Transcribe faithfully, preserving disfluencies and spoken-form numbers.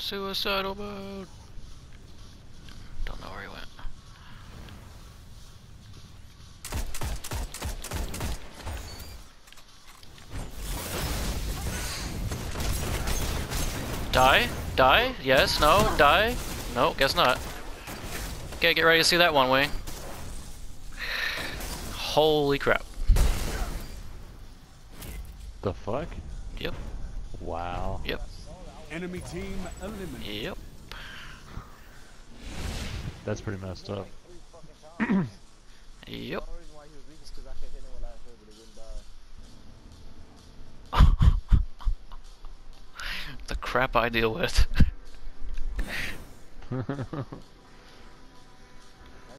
Suicidal mode. Don't know where he went. Die? Die? Yes? No? Die? No, guess not. Okay, get ready to see that one wing. Holy crap. The fuck? Yep. Wow. Yep. Enemy team eliminated. Yep. That's pretty messed up. Yep. The crap I deal with.